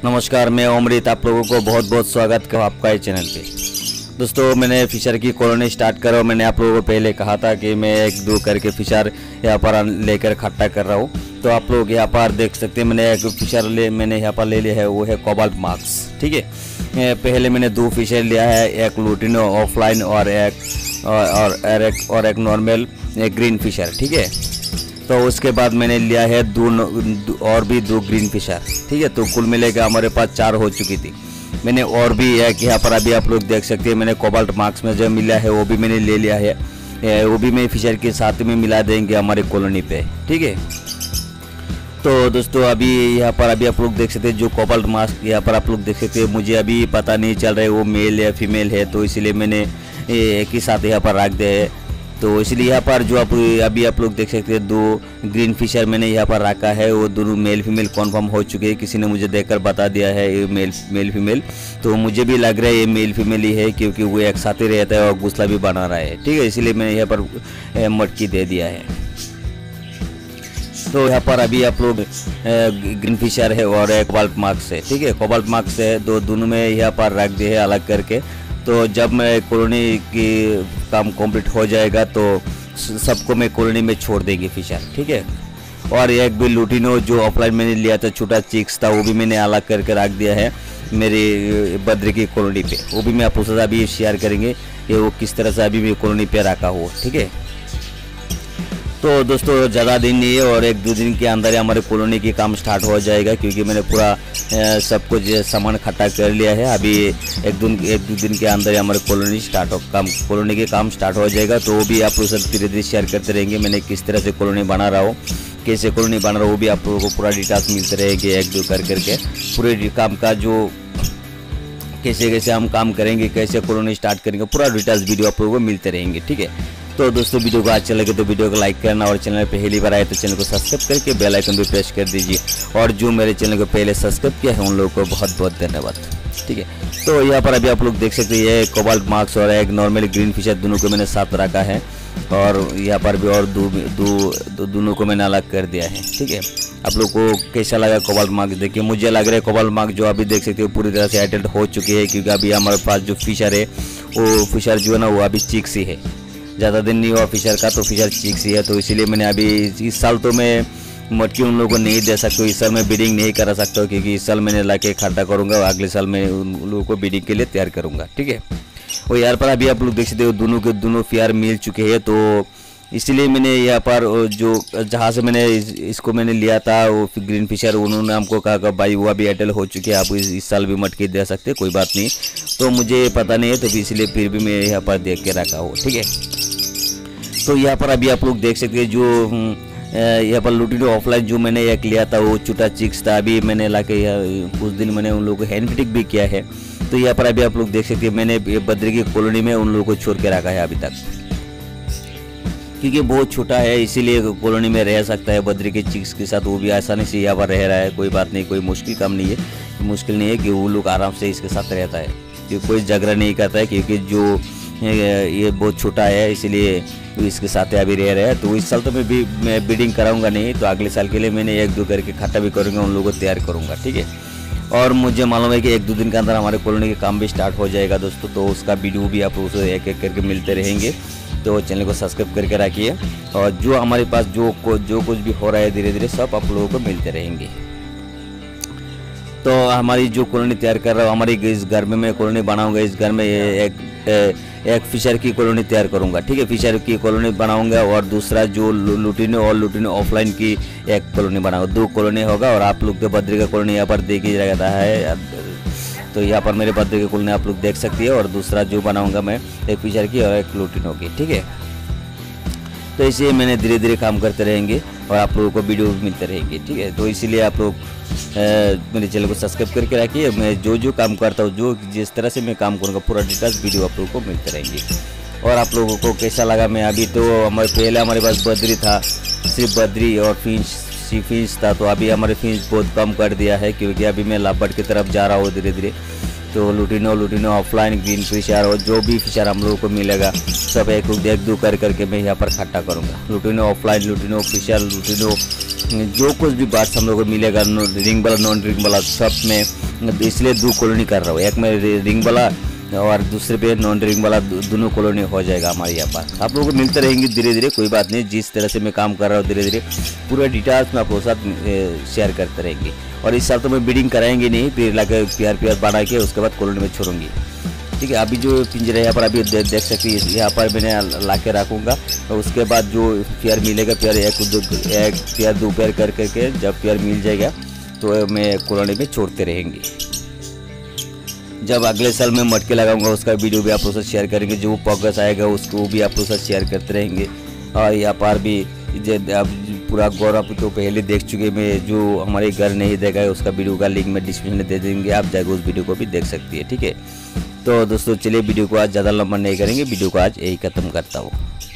नमस्कार, मैं अमृत आप लोगों को बहुत बहुत स्वागत करता हूँ आपका इस चैनल पे। दोस्तों, मैंने फिशर की कॉलोनी स्टार्ट करा। मैंने आप लोगों को पहले कहा था कि मैं एक दो करके फिशर यहाँ पर लेकर इकट्ठा कर रहा हूँ। तो आप लोग यहाँ पर देख सकते हैं, मैंने एक फिशर मैंने यहाँ पर ले लिया है, वो है कोबाल्ट मार्क्स। ठीक है, पहले मैंने दो फिशर लिया है, एक लुटिनो ऑफलाइन और एक नॉर्मल ग्रीन फिशर। ठीक है, तो उसके बाद मैंने लिया है और भी दो ग्रीन फिशर। ठीक है, तो कुल मिलेगा हमारे पास 4 हो चुकी थी। मैंने और भी एक यहाँ पर अभी आप लोग देख सकते हैं, मैंने कोबाल्ट मार्क्स में जो मिला है वो भी मैंने ले लिया है। वो भी मैं फिशर के साथ में मिला देंगे हमारी कॉलोनी पे। ठीक है, तो दोस्तों अभी यहाँ पर अभी आप लोग देख सकते हैं, जो कोबाल्ट मार्क्स यहाँ पर आप लोग देख सकते हैं, मुझे अभी पता नहीं चल रहा है वो मेल या फीमेल है, तो इसलिए मैंने एक ही साथ यहाँ पर रख दिया है। तो इसलिए यहाँ पर जो अभी आप लोग देख सकते हैं, 2 ग्रीन फिशर मैंने यहाँ पर रखा है, वो दोनों मेल फीमेल कन्फर्म हो चुके हैं। किसी ने मुझे देखकर बता दिया है ये मेल फीमेल, तो मुझे भी लग रहा है ये मेल फीमेल ही है, क्योंकि वो एक साथ ही रहता है और घोंसला भी बना रहा है। ठीक है, इसलिए मैंने यहाँ पर मटकी दे दिया है। तो यहाँ पर अभी आप लोग ग्रीन फिशर है और एक कोबाल्ट मार्क्स है। ठीक है, कोबाल्ट मार्क्स है, दोनों में यहाँ पर रख दिए है अलग करके। तो जब मैं कॉलोनी की काम कंप्लीट हो जाएगा तो सबको मैं कॉलोनी में छोड़ देंगे फिशर। ठीक है, और एक भी लुटिनो जो ऑफलाइन मैंने लिया था, छोटा चिक्स था, वो भी मैंने अलग करके रख दिया है मेरी बद्री की कॉलोनी पे। वो भी मैं आप लोगों से अभी शेयर करेंगे कि वो किस तरह से अभी मैं कॉलोनी पे रखा हुआ। ठीक है, तो दोस्तों ज़्यादा दिन नहीं है और 1-2 दिन के अंदर हमारे कॉलोनी की काम स्टार्ट हो जाएगा, क्योंकि मैंने पूरा सब कुछ सामान इकट्ठा कर लिया है। अभी 1-2 दिन के अंदर हमारे कॉलोनी के काम स्टार्ट हो जाएगा। तो वो भी आप लोग सब धीरे धीरे शेयर करते रहेंगे, मैंने किस तरह से कॉलोनी बना रहा हूँ, कैसे कॉलोनी बना रहा हूँ, वो भी आप लोगों को पूरा डिटेल्स मिलते रहेंगे 1-2 करके। पूरे काम का जो कैसे हम काम करेंगे, कैसे कॉलोनी स्टार्ट करेंगे, पूरा डिटेल्स वीडियो आप लोगों को मिलते रहेंगे। ठीक है, तो दोस्तों वीडियो को अच्छा लगे तो वीडियो को लाइक करना, और चैनल पे पहली बार आए तो चैनल को सब्सक्राइब करके बेल आइकन भी प्रेस कर दीजिए। और जो मेरे चैनल को पहले सब्सक्राइब किया है उन लोगों को बहुत बहुत धन्यवाद। ठीक है, तो यहाँ पर अभी आप लोग देख सकते हैं, ये कोबाल्ट मार्क्स और एक नॉर्मल ग्रीन फिशर दोनों को मैंने साथ रखा है, और यहाँ पर भी और दोनों को मैंने अलग कर दिया है। ठीक है, आप लोग को कैसा लगा कोबाल्ट मार्क्स देखिए। मुझे लग रहा है कोबाल्ट मार्क्स जो अभी देख सकते हो पूरी तरह से एडल्ट हो चुकी है, क्योंकि अभी हमारे पास जो फिशर है वो फिशर जो है ना, वो अभी चिक्स ही है। ज़्यादा दिन नहीं हुआ फिशर का, तो फिशर चिक्स ही है। तो इसीलिए मैंने अभी इस साल तो मैं मटकी उन लोगों को नहीं दे सकता, इस साल मैं बीडिंग नहीं करा सकता, क्योंकि इस साल मैंने ला के इकट्ठा करूँगा और अगले साल मैं उन लोगों को बीडिंग के लिए तैयार करूँगा। ठीक है, और यहाँ पर अभी आप लोग देख सकते हो दोनों के दोनों फियर मिल चुके हैं। तो इसलिए मैंने यहाँ पर जो जहाँ से मैंने इसको मैंने लिया था, वो ग्रीन फिशर, उन्होंने हमको कहा भाई वो अभी एडल्ट हो चुके हैं, आप इस साल भी मटकी दे सकते, कोई बात नहीं। तो मुझे पता नहीं है, तो इसलिए फिर भी मैं यहाँ पर देख के रखा हूँ। ठीक है, तो यहाँ पर अभी आप लोग देख सकते हैं, जो यहाँ पर लुटिनो ऑफलाइन जो मैंने एक लिया था, वो छोटा चिक्स था। अभी मैंने ला के कुछ दिन मैंने उन लोगों को हैंड फीडिंग भी किया है। तो यहाँ पर अभी आप लोग देख सकते हैं, मैंने बद्री की कॉलोनी में उन लोगों को छोड़ के रखा है अभी तक, क्योंकि बहुत छोटा है, इसीलिए कॉलोनी में रह सकता है बद्री के चिक्स के साथ। वो भी आसानी से यहाँ पर रह रहा है, कोई बात नहीं, कोई मुश्किल काम नहीं है। मुश्किल नहीं है कि वो लोग आराम से इसके साथ रहता है, क्योंकि कोई झगड़ा नहीं करता है, क्योंकि जो ये बहुत छोटा है, इसलिए इसके साथ अभी रह रहा है। तो इस साल तो मैं बीडिंग कराऊंगा नहीं, तो अगले साल के लिए मैंने 1-2 करके इकट्ठा भी करूँगा, उन लोगों को तैयार करूँगा। ठीक है, और मुझे मालूम है कि 1-2 दिन के अंदर हमारे कॉलोनी के काम भी स्टार्ट हो जाएगा दोस्तों। तो उसका वीडियो भी आप लोगों से एक करके मिलते रहेंगे। तो चैनल को सब्सक्राइब करके रखिए, और जो हमारे पास जो कुछ भी हो रहा है धीरे धीरे सब आप लोगों को मिलते रहेंगे। तो हमारी जो कॉलोनी तैयार कर रहा हूँ, हमारी इस घर में मैं कॉलोनी बनाऊंगा, इस घर में एक फिशर की कॉलोनी तैयार करूंगा। ठीक है, फिशर की कॉलोनी बनाऊंगा, और दूसरा जो लुटिनो और लुटिनो ऑफलाइन की एक कॉलोनी बनाऊंगा। 2 कॉलोनी होगा, और आप लोग के बद्री का कॉलोनी यहाँ पर देख ही रहता है। तो यहाँ पर मेरे बद्री की कॉलोनी आप लोग देख सकती है, और दूसरा जो बनाऊंगा मैं एक फिशर की और एक लुटिनो की। ठीक है, तो इसे मैंने धीरे धीरे काम करते रहेंगे और आप लोगों को वीडियो मिलते रहेंगे। ठीक है, तो इसीलिए आप लोग मेरे चैनल को सब्सक्राइब करके रखिए। मैं जो काम करता हूँ, जो जिस तरह से मैं काम करूँगा, पूरा डिटेल्स वीडियो आप लोगों को मिलते रहेंगे। और आप लोगों को कैसा लगा, मैं अभी तो पहले हमारे पास बद्री था, सिर्फ बद्री और फिंच था। तो अभी हमारे फिंच बहुत कम कर दिया है, क्योंकि अभी मैं लाभबर्ड की तरफ जा रहा हूँ धीरे धीरे। तो लुटिनो ऑफलाइन ग्रीन फिशर और जो भी फिशर हम लोगों को मिलेगा सब एक दो करके मैं यहाँ पर इकट्ठा करूँगा। Lutino opaline, lutino Fischer, lutino जो कुछ भी बर्ड्स हम लोगों को मिलेगा, रिंग वाला नॉन रिंग वाला सब में, इसलिए 2 कॉलोनी कर रहा हूँ। एक में रिंग वाला और दूसरे पे नॉन रिंग वाला, दोनों कॉलोनी हो जाएगा हमारे यहाँ पर। आप लोगों को मिलते रहेंगे धीरे धीरे, कोई बात नहीं। जिस तरह से मैं काम कर रहा हूँ धीरे धीरे पूरा डिटेल्स में आप लोगों के साथ शेयर करते रहेंगे। और इस साल तो मैं ब्रीडिंग कराएंगे नहीं, फिर ला के पेयर बना के उसके बाद कॉलोनी में छोड़ूंगी। ठीक है, अभी जो पिंजरे यहाँ पर अभी देख सकते हैं, यहाँ पर मैंने ला के रखूँगा। और उसके बाद जो पेयर मिलेगा, पेयर एक पेयर 2 पेयर करके जब पेयर मिल जाएगा तो मैं कॉलोनी में छोड़ते रहेंगे। जब अगले साल मैं मटके लगाऊंगा उसका वीडियो भी आप लोग से शेयर करेंगे, जो प्रोग्रेस आएगा उसको भी आप लोग से शेयर करते रहेंगे। और यहाँ पर भी अब पूरा गौरव तो पहले देख चुके, मैं जो हमारे घर नहीं देखा है उसका वीडियो का लिंक मैं डिस्क्रिप्शन में दे देंगे, आप जाकर उस वीडियो को भी देख सकती है। ठीक है, तो दोस्तों चलिए वीडियो को आज ज़्यादा लंबा नहीं करेंगे, वीडियो को आज यही ख़त्म करता हूँ।